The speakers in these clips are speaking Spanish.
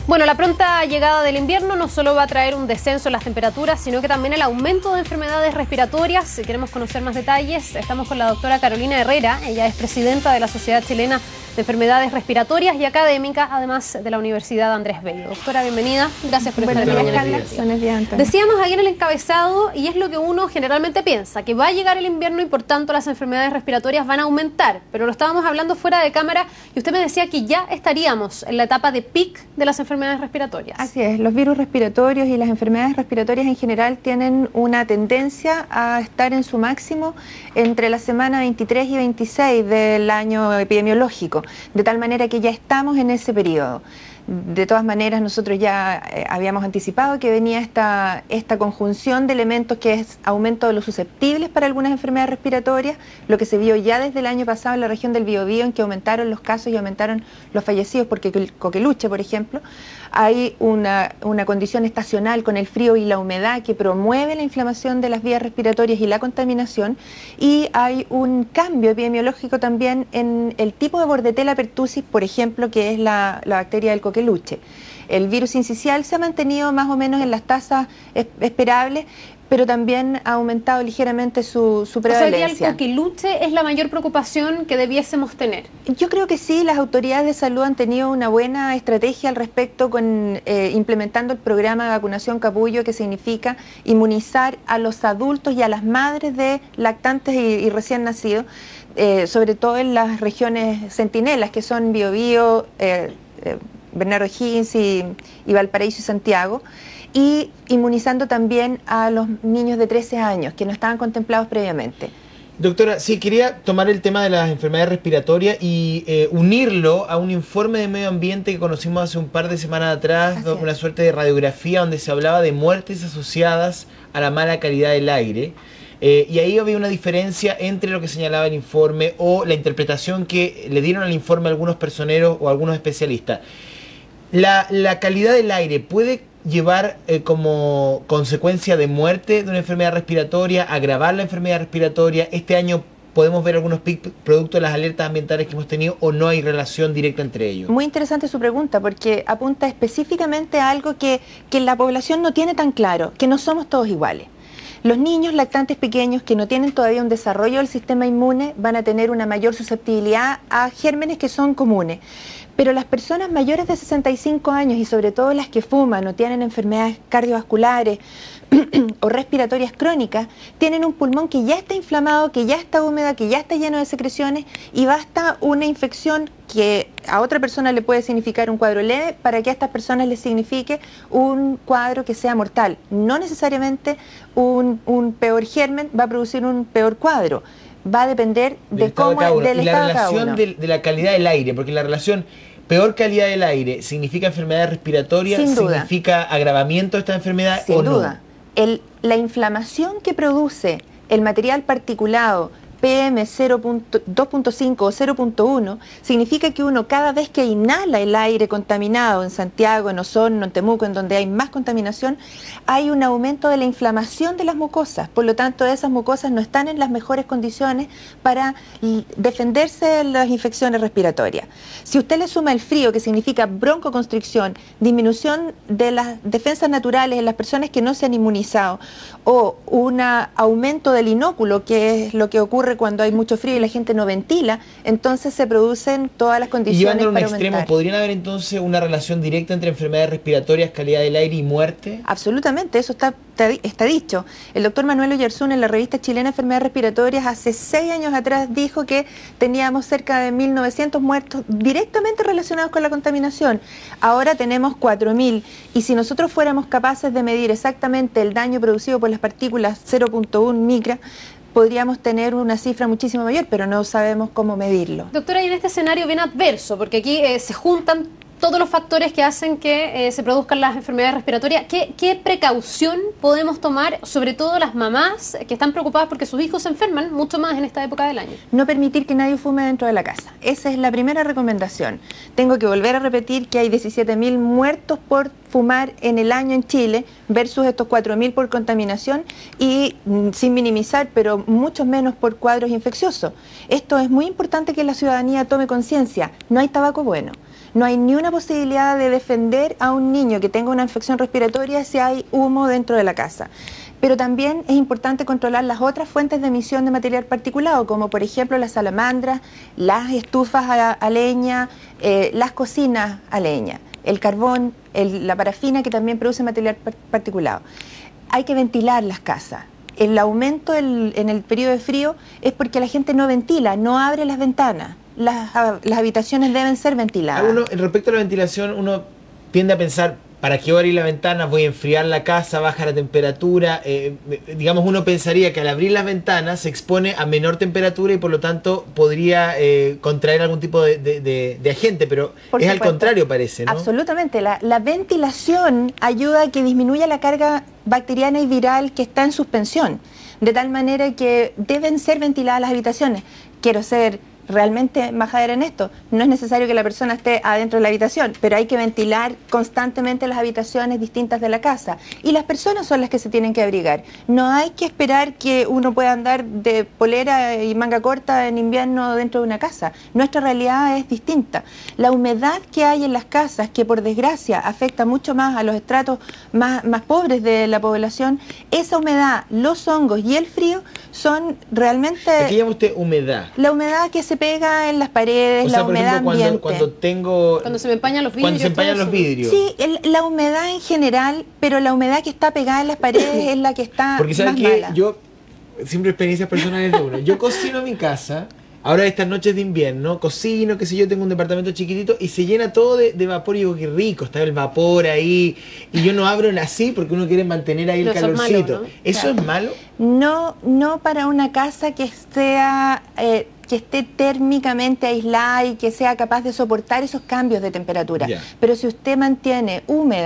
Bueno, la pronta llegada del invierno no solo va a traer un descenso en las temperaturas, sino que también el aumento de enfermedades respiratorias. Si queremos conocer más detalles, estamos con la doctora Carolina Herrera. Ella es presidenta de la Sociedad Chilena de Enfermedades Respiratorias y académica, además de la Universidad Andrés Bello. Doctora, bienvenida. Gracias por estar aquí. Decíamos aquí en el encabezado, y es lo que uno generalmente piensa, que va a llegar el invierno y por tanto las enfermedades respiratorias van a aumentar. Pero lo estábamos hablando fuera de cámara y usted me decía que ya estaríamos en la etapa de peak de las enfermedades respiratorias. Así es, los virus respiratorios y las enfermedades respiratorias en general tienen una tendencia a estar en su máximo entre la semana 23 y 26 del año epidemiológico, de tal manera que ya estamos en ese periodo. De todas maneras, nosotros ya habíamos anticipado que venía esta conjunción de elementos que es aumento de los susceptibles para algunas enfermedades respiratorias, lo que se vio ya desde el año pasado en la región del Biobío, en que aumentaron los casos y aumentaron los fallecidos por coqueluche, por ejemplo. Hay una condición estacional con el frío y la humedad que promueve la inflamación de las vías respiratorias y la contaminación, y hay un cambio epidemiológico también en el tipo de Bordetella pertussis, por ejemplo, que es la bacteria del coqueluche. El virus sincicial se ha mantenido más o menos en las tasas esperables, pero también ha aumentado ligeramente su prevalencia. O sea, ¿el coqueluche es la mayor preocupación que debiésemos tener? Yo creo que sí, las autoridades de salud han tenido una buena estrategia al respecto con implementando el programa de vacunación capullo, que significa inmunizar a los adultos y a las madres de lactantes y recién nacidos, sobre todo en las regiones centinelas, que son Biobío, Bernardo Higgins y Valparaíso y Santiago, y inmunizando también a los niños de 13 años que no estaban contemplados previamente. Doctora, sí, quería tomar el tema de las enfermedades respiratorias y unirlo a un informe de medio ambiente que conocimos hace un par de semanas atrás, una suerte de radiografía donde se hablaba de muertes asociadas a la mala calidad del aire. Y ahí había una diferencia entre lo que señalaba el informe o la interpretación que le dieron al informe algunos personeros o algunos especialistas. ¿La calidad del aire puede llevar como consecuencia de muerte de una enfermedad respiratoria, agravar la enfermedad respiratoria? Este año podemos ver algunos picos producto de las alertas ambientales que hemos tenido, ¿o no hay relación directa entre ellos? Muy interesante su pregunta, porque apunta específicamente a algo que la población no tiene tan claro, que no somos todos iguales. Los niños lactantes pequeños que no tienen todavía un desarrollo del sistema inmune van a tener una mayor susceptibilidad a gérmenes que son comunes. Pero las personas mayores de 65 años y sobre todo las que fuman o tienen enfermedades cardiovasculares o respiratorias crónicas, tienen un pulmón que ya está inflamado, que ya está húmedo, que ya está lleno de secreciones, y basta una infección que a otra persona le puede significar un cuadro leve para que a estas personas les signifique un cuadro que sea mortal. No necesariamente un peor germen va a producir un peor cuadro. Va a depender de cómo del estado de cada uno. Y la relación de la calidad del aire, porque la relación peor calidad del aire significa enfermedad respiratoria, significa agravamiento de esta enfermedad, ¿o no? Sin duda. La inflamación que produce el material particulado PM2.5 o 0.1 significa que uno, cada vez que inhala el aire contaminado en Santiago, en Osorno, en Temuco, en donde hay más contaminación, hay un aumento de la inflamación de las mucosas. Por lo tanto, esas mucosas no están en las mejores condiciones para defenderse de las infecciones respiratorias. Si usted le suma el frío, que significa broncoconstricción, disminución de las defensas naturales en las personas que no se han inmunizado, o un aumento del inóculo, que es lo que ocurre cuando hay mucho frío y la gente no ventila, entonces se producen todas las condiciones. Y llevándolo a un para extremo, aumentar. ¿podrían haber entonces una relación directa entre enfermedades respiratorias, calidad del aire y muerte? Absolutamente, eso está dicho. El doctor Manuel Oyarzún, en la revista chilena de enfermedades respiratorias, hace 6 años atrás dijo que teníamos cerca de 1.900 muertos directamente relacionados con la contaminación. Ahora tenemos 4.000, y si nosotros fuéramos capaces de medir exactamente el daño producido por las partículas 0.1 micra, podríamos tener una cifra muchísimo mayor, pero no sabemos cómo medirlo. Doctora, y en este escenario bien adverso, porque aquí se juntan todos los factores que hacen que se produzcan las enfermedades respiratorias, ¿qué precaución podemos tomar, sobre todo las mamás que están preocupadas porque sus hijos se enferman mucho más en esta época del año? No permitir que nadie fume dentro de la casa. Esa es la primera recomendación. Tengo que volver a repetir que hay 17.000 muertos por fumar en el año en Chile versus estos 4.000 por contaminación y, sin minimizar, pero mucho menos por cuadros infecciosos. Esto es muy importante que la ciudadanía tome conciencia. No hay tabaco bueno. No hay ni una posibilidad de defender a un niño que tenga una infección respiratoria si hay humo dentro de la casa. Pero también es importante controlar las otras fuentes de emisión de material particulado, como por ejemplo las salamandras, las estufas a leña, las cocinas a leña, el carbón, la parafina, que también produce material particulado. Hay que ventilar las casas. El aumento en el periodo de frío es porque la gente no ventila, no abre las ventanas. Las habitaciones deben ser ventiladas. Respecto a la ventilación, uno tiende a pensar, ¿para qué voy a abrir la ventana? Voy a enfriar la casa, baja la temperatura. Digamos, uno pensaría que al abrir las ventanas se expone a menor temperatura y por lo tanto podría contraer algún tipo de agente, pero es al contrario, parece, ¿no? Absolutamente. La ventilación ayuda a que disminuya la carga bacteriana y viral que está en suspensión, de tal manera que deben ser ventiladas las habitaciones. Quiero ser realmente majadera en esto. No es necesario que la persona esté adentro de la habitación, pero hay que ventilar constantemente las habitaciones distintas de la casa. Y las personas son las que se tienen que abrigar. No hay que esperar que uno pueda andar de polera y manga corta en invierno dentro de una casa. Nuestra realidad es distinta. La humedad que hay en las casas, que por desgracia afecta mucho más a los estratos más pobres de la población, esa humedad, los hongos y el frío son realmente... ¿A qué llama usted humedad? La humedad que se pega en las paredes, la humedad ambiente. Cuando se me empañan los vidrios. Cuando se empañan los vidrios. Sí, la humedad en general, pero la humedad que está pegada en las paredes es la que está porque más mala. Yo, siempre experiencias personales de uno. Yo cocino en mi casa, ahora estas noches de invierno, cocino, qué sé yo, tengo un departamento chiquitito y se llena todo de vapor y digo, qué rico, está el vapor ahí. Y yo no abro así porque uno quiere mantener ahí el calorcito. Eso es malo, ¿no? ¿Eso es malo? No para una casa que sea... que esté térmicamente aislada y que sea capaz de soportar esos cambios de temperatura. Pero si usted mantiene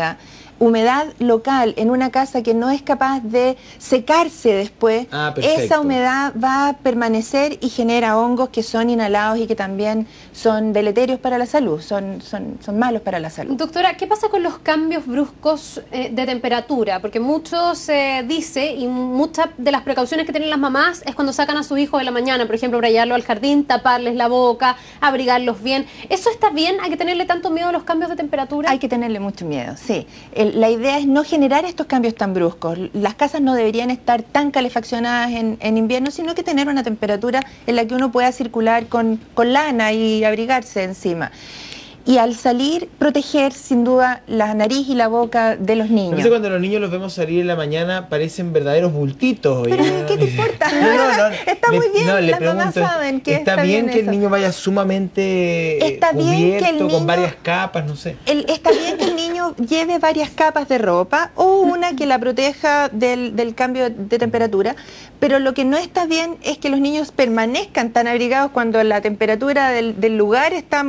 humedad local en una casa que no es capaz de secarse después, esa humedad va a permanecer y genera hongos que son inhalados y que también son deleterios para la salud, son malos para la salud. Doctora, ¿qué pasa con los cambios bruscos de temperatura? Porque mucho se dice y muchas de las precauciones que tienen las mamás es cuando sacan a sus hijos de la mañana, por ejemplo, para llevarlo al jardín, taparles la boca, abrigarlos bien. ¿Eso está bien? ¿Hay que tenerle tanto miedo a los cambios de temperatura? Hay que tenerle mucho miedo, sí. La idea es no generar estos cambios tan bruscos. Las casas no deberían estar tan calefaccionadas en invierno, sino que tener una temperatura en la que uno pueda circular con lana y abrigarse encima. Y al salir, proteger sin duda la nariz y la boca de los niños. Entonces, cuando los niños los vemos salir en la mañana, parecen verdaderos bultitos. Pero ¿qué te importa? Está muy bien, las mamás saben que está bien que el niño vaya sumamente cubierto, con varias capas, no sé. Está bien que el niño lleve varias capas de ropa o una que la proteja del cambio de temperatura, pero lo que no está bien es que los niños permanezcan tan abrigados cuando la temperatura del lugar está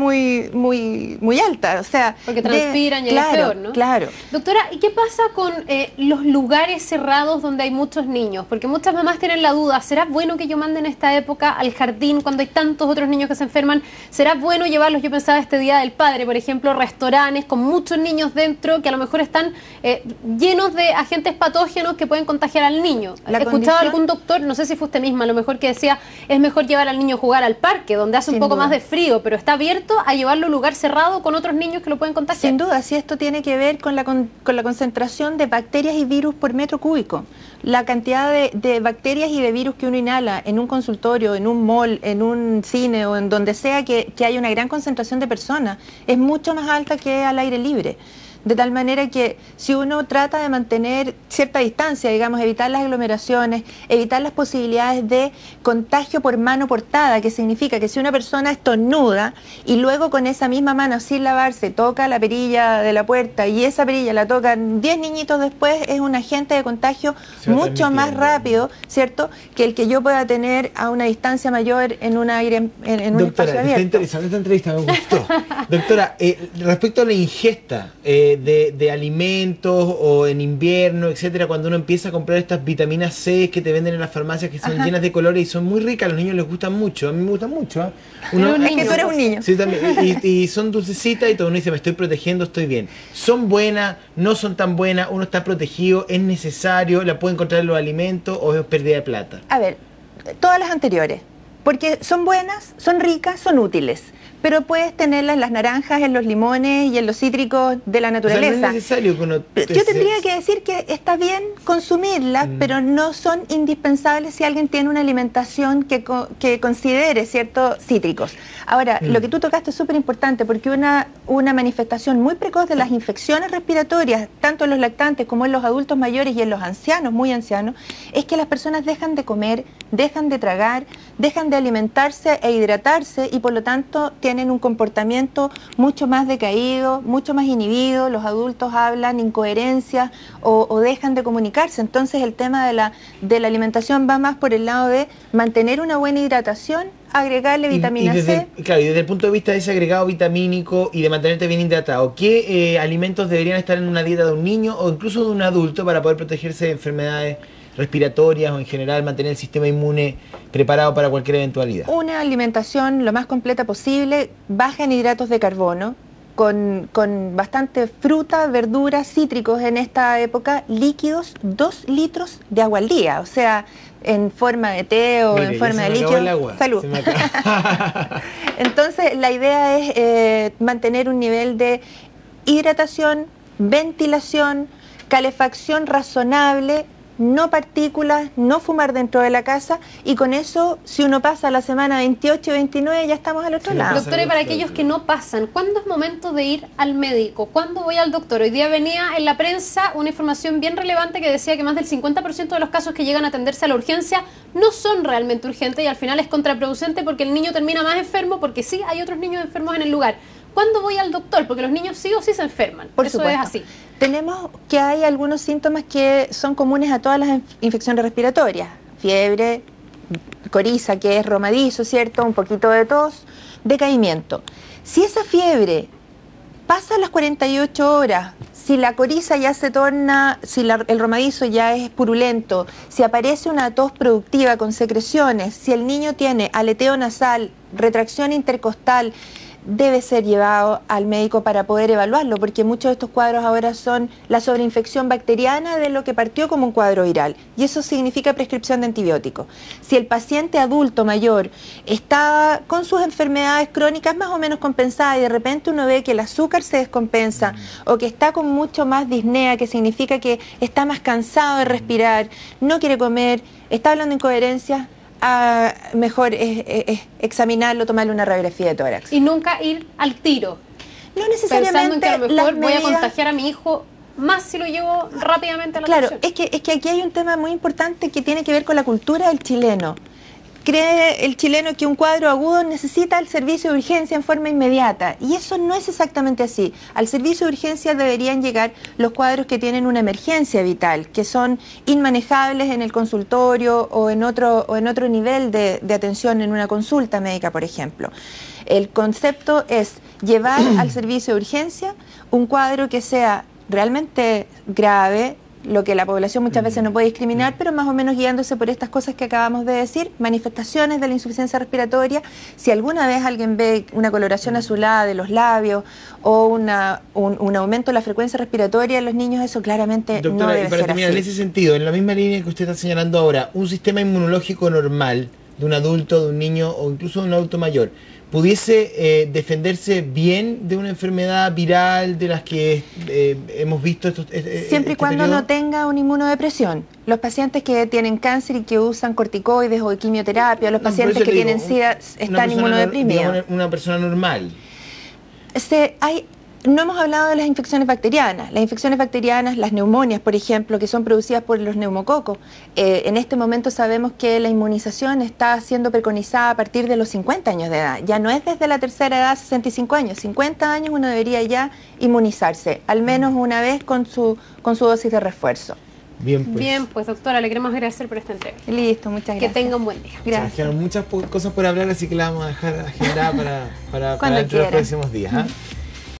muy alta, o sea... Porque transpiran y es peor, ¿no? Claro. Doctora, ¿y qué pasa con los lugares cerrados donde hay muchos niños? Porque muchas mamás tienen la duda, ¿será bueno que yo mande en esta época al jardín cuando hay tantos otros niños que se enferman? ¿Será bueno llevarlos, yo pensaba este Día del Padre, por ejemplo, restaurantes con muchos niños dentro que a lo mejor están llenos de agentes patógenos que pueden contagiar al niño? Escuchaba algún doctor, no sé si fue usted misma, a lo mejor que decía, es mejor llevar al niño a jugar al parque, donde hace un poco más de frío, pero está abierto a llevarlo a un lugar cerrado con otros niños que lo pueden contagiar. Sin duda, si esto tiene que ver con la concentración de bacterias y virus por metro cúbico. La cantidad de bacterias y de virus que uno inhala en un consultorio, en un mall, en un cine o en donde sea que haya una gran concentración de personas es mucho más alta que al aire libre. De tal manera que si uno trata de mantener cierta distancia, digamos, evitar las aglomeraciones, evitar las posibilidades de contagio por mano portada, que significa que si una persona estornuda y luego con esa misma mano sin lavarse toca la perilla de la puerta y esa perilla la tocan 10 niñitos después, es un agente de contagio mucho más rápido, ¿cierto?, que el que yo pueda tener a una distancia mayor en un aire, en un espacio abierto. Está interesante esta entrevista, me gustó. Doctora, respecto a la ingesta de alimentos o en invierno, etcétera, cuando uno empieza a comprar estas vitaminas C que te venden en las farmacias que son llenas de colores y son muy ricas, a los niños les gustan mucho, a mí me gustan mucho. Es que tú eres un niño. Sí, también, y son dulcecitas y todo uno dice, me estoy protegiendo, estoy bien. ¿Son buenas? ¿No son tan buenas? ¿Uno está protegido? ¿Es necesario? ¿La puede encontrar en los alimentos o es pérdida de plata? A ver, todas las anteriores, porque son buenas, son ricas, son útiles. pero puedes tenerla en las naranjas, en los limones y en los cítricos de la naturaleza. O sea, no es necesario que uno... Yo tendría que decir que está bien consumirlas, pero no son indispensables si alguien tiene una alimentación que considere ciertos cítricos. Ahora, lo que tú tocaste es súper importante, porque una manifestación muy precoz de las infecciones respiratorias, tanto en los lactantes como en los adultos mayores y en los ancianos, muy ancianos, es que las personas dejan de comer, dejan de tragar, dejan de alimentarse e hidratarse, y por lo tanto tienen un comportamiento mucho más decaído, mucho más inhibido. Los adultos hablan incoherencias o dejan de comunicarse. Entonces el tema de la alimentación va más por el lado de mantener una buena hidratación, agregarle vitamina C. Claro, y desde el punto de vista de ese agregado vitamínico y de mantenerte bien hidratado, ¿qué alimentos deberían estar en una dieta de un niño o incluso de un adulto para poder protegerse de enfermedades respiratorias o en general mantener el sistema inmune preparado para cualquier eventualidad? Una alimentación lo más completa posible, baja en hidratos de carbono, con bastante fruta, verduras, cítricos en esta época, líquidos, 2 litros de agua al día, o sea, en forma de té o en forma de líquido. Salud. Entonces, la idea es mantener un nivel de hidratación, ventilación, calefacción razonable, no partículas, no fumar dentro de la casa, y con eso, si uno pasa la semana 28 y 29, ya estamos al otro lado. Doctora, y para aquellos que no pasan, ¿cuándo es momento de ir al médico? ¿Cuándo voy al doctor? Hoy día venía en la prensa una información bien relevante que decía que más del 50% de los casos que llegan a atenderse a la urgencia no son realmente urgentes, y al final es contraproducente porque el niño termina más enfermo, porque sí hay otros niños enfermos en el lugar. ¿Cuándo voy al doctor? Porque los niños sí o sí se enferman. Por supuesto. Es así. Tenemos que hay algunos síntomas que son comunes a todas las infecciones respiratorias. Fiebre, coriza, que es romadizo, ¿cierto? Un poquito de tos, decaimiento. Si esa fiebre pasa las 48 horas, si la coriza ya se torna, si el romadizo ya es purulento, si aparece una tos productiva con secreciones, si el niño tiene aleteo nasal, retracción intercostal, debe ser llevado al médico para poder evaluarlo, porque muchos de estos cuadros ahora son la sobreinfección bacteriana de lo que partió como un cuadro viral, y eso significa prescripción de antibióticos. Si el paciente adulto mayor está con sus enfermedades crónicas más o menos compensadas y de repente uno ve que el azúcar se descompensa o que está con mucho más disnea, que significa que está más cansado de respirar, no quiere comer, está hablando incoherencias, mejor es examinarlo, tomarle una radiografía de tórax. Y nunca ir al tiro. No necesariamente. Pensando en que a lo mejor voy a contagiar a mi hijo más si lo llevo rápidamente a la atención. Claro, es que aquí hay un tema muy importante que tiene que ver con la cultura del chileno. Cree el chileno que un cuadro agudo necesita el servicio de urgencia en forma inmediata, y eso no es exactamente así. Al servicio de urgencia deberían llegar los cuadros que tienen una emergencia vital, que son inmanejables en el consultorio o en otro nivel de atención en una consulta médica, por ejemplo. El concepto es llevar al servicio de urgencia un cuadro que sea realmente grave, lo que la población muchas veces no puede discriminar, pero más o menos guiándose por estas cosas que acabamos de decir, manifestaciones de la insuficiencia respiratoria. Si alguna vez alguien ve una coloración azulada de los labios o un aumento de la frecuencia respiratoria en los niños, eso claramente Doctora, no debe ser terminar, así. En ese sentido, en la misma línea que usted está señalando ahora, un sistema inmunológico normal de un adulto, de un niño o incluso de un adulto mayor, ¿pudiese defenderse bien de una enfermedad viral de las que hemos visto siempre y cuando no tenga una inmunodepresión? Los pacientes que tienen cáncer y que usan corticoides o quimioterapia, los pacientes que tienen SIDA están inmunodeprimidos. Una persona normal. No hemos hablado de las infecciones bacterianas. Las infecciones bacterianas, las neumonias, por ejemplo, que son producidas por los neumococos. En este momento sabemos que la inmunización está siendo preconizada a partir de los 50 años de edad. Ya no es desde la tercera edad, 65 años. 50 años uno debería ya inmunizarse, al menos una vez con su dosis de refuerzo. Bien, pues doctora, le queremos agradecer por esta entrega. Listo, muchas gracias. Que tenga un buen día. Gracias. Quedaron muchas cosas por hablar, así que la vamos a dejar agendada para dentro de los próximos días.